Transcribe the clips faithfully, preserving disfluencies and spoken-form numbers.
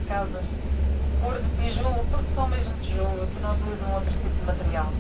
casas por de tijolo, porque são mesmo tijolo, que não utilizam outro tipo de material.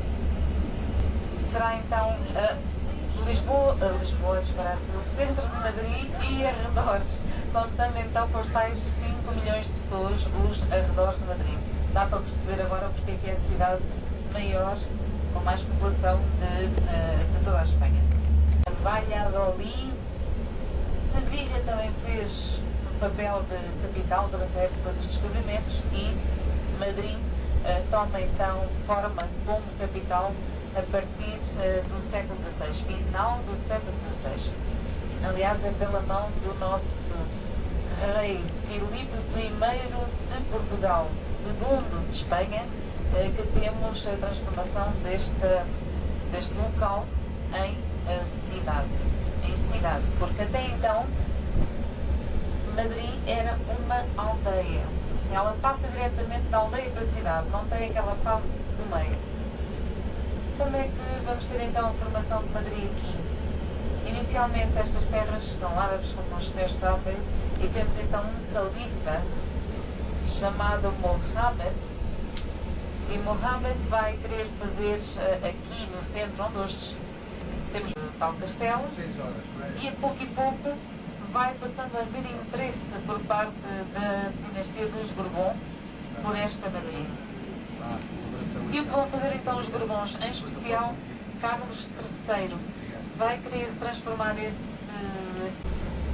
Será então uh, Lisboa, uh, Lisboa, disparate, o centro de Madrid e arredores, contando então com os tais cinco milhões de pessoas, os arredores de Madrid. Dá para perceber agora porque é que é a cidade maior, com mais população de, uh, de toda a Espanha. Valladolid, Sevilha também fez o papel de capital durante a época dos descobrimentos e Madrid uh, toma então forma como capital a partir uh, do século dezasseis, final do século dezasseis. Aliás, é pela mão do nosso rei Filipe primeiro de Portugal, segundo de Espanha, uh, que temos a transformação deste, deste local em uh, cidade, em cidade, porque até então Madrid era uma aldeia. Ela passa diretamente da aldeia para a cidade, não tem aquela fase do meio. Como é que vamos ter então a formação de Madrid aqui? Inicialmente estas terras são árabes, como os senhores sabem, e temos então um califa chamado Mohammed, e Mohammed vai querer fazer uh, aqui no centro, onde hoje temos o tal castelo, e a pouco e pouco vai passando a haver interesse por parte da dinastia dos Bourbon por esta Madrid. E o que vão fazer então os Bourbons, em especial Carlos terceiro, vai querer transformar esse, esse...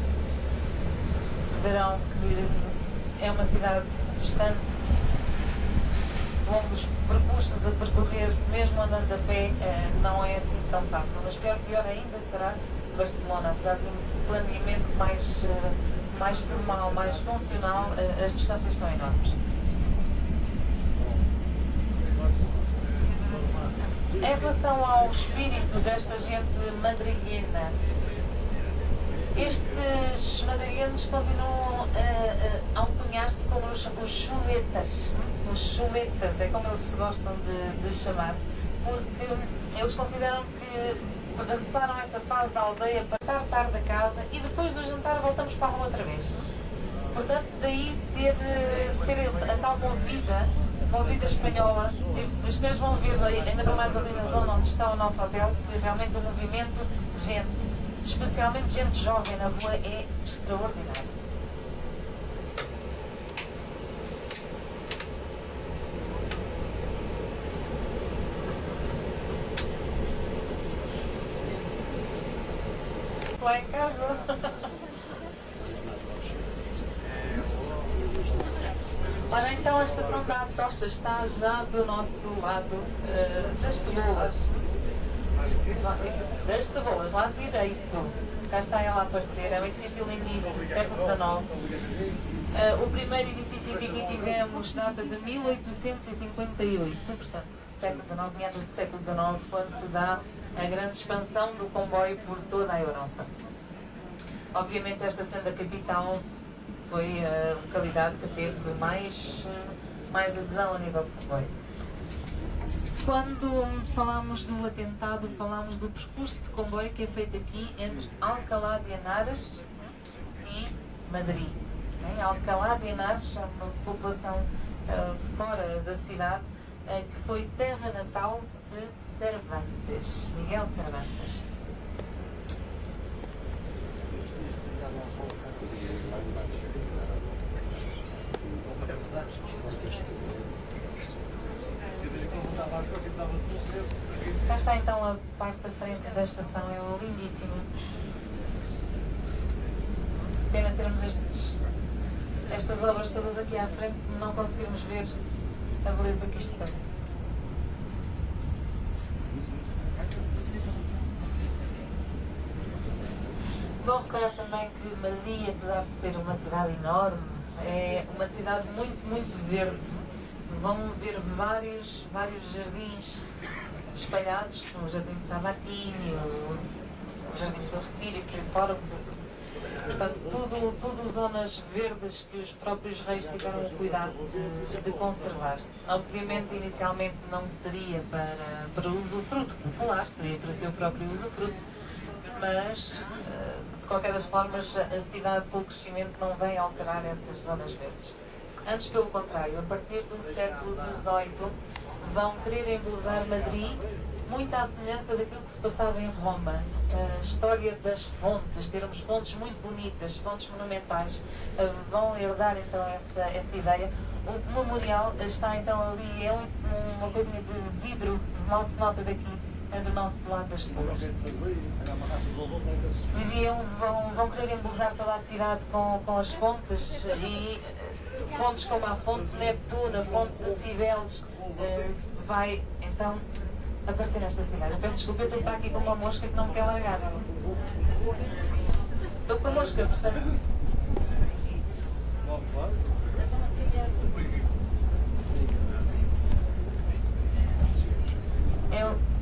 Verão que é uma cidade distante, longos percursos a percorrer, mesmo andando a pé, não é assim tão fácil. Mas pior, pior ainda será Barcelona, apesar de um planeamento mais, mais formal, mais funcional, as distâncias são enormes. Em relação ao espírito desta gente madrilhena, estes madrilhenos continuam a, a, a alcunhar-se como os, os chuletas, os chuletas, é como eles gostam de, de chamar, porque eles consideram que passaram essa fase da aldeia para estar tarde da casa e depois do jantar voltamos para a rua outra vez. Portanto, daí ter, ter a tal convida, convida espanhola, os senhores vão ver ainda para mais ali na zona onde está o nosso hotel, que realmente o movimento de gente, especialmente gente jovem na rua, é extraordinário. Lá em casa. Ora, então a estação da Atocha está já do nosso lado uh, das cebolas. Das cebolas, lado direito. Cá está ela a aparecer. É um edifício lindíssimo, século dezenove. Uh, o primeiro edifício que aqui tivemos data de mil oitocentos e cinquenta e oito, portanto, século dezenove, meados do século dezenove, quando se dá a grande expansão do comboio por toda a Europa. Obviamente, esta sendo a capital, foi a localidade que teve mais, mais adesão a nível de comboio. Quando falámos do atentado, falámos do percurso de comboio que é feito aqui entre Alcalá de Henares e Madrid. Em Alcalá de Henares, é uma população uh, fora da cidade, uh, que foi terra natal de Cervantes, Miguel Cervantes. Cá está então a parte da frente da estação, é lindíssimo. Pena termos estes, estas obras todas aqui à frente, não conseguimos ver a beleza que isto tem. Bom recordar também que Madrid, apesar de ser uma cidade enorme, é uma cidade muito, muito verde. Vão ver vários, vários jardins espalhados, o Jardim de Sabatini, o, o Jardim do Retiro e por aí fora. Portanto, tudo, tudo zonas verdes que os próprios reis tiveram o cuidado de, de conservar. Obviamente, inicialmente não seria para, para usufruto popular, seria para seu próprio usufruto, mas, de qualquer das formas, a cidade, pelo crescimento, não vem alterar essas zonas verdes. Antes, pelo contrário, a partir do século dezoito, vão querer embelezar Madrid muito à semelhança daquilo que se passava em Roma. A história das fontes, termos fontes muito bonitas, fontes monumentais, vão herdar então essa, essa ideia. O memorial está então ali, é uma coisinha de vidro, mal se nota daqui, é do nosso lado das ruas. Diziam, vão, vão querer embelezar toda a cidade com, com as fontes, e fontes como a fonte de Neptuno, a fonte de Cibeles, vai então aparecer nesta cidade. Eu peço desculpa, eu estou para aqui com uma mosca que não me quer largar. Estou com a mosca, portanto. Eu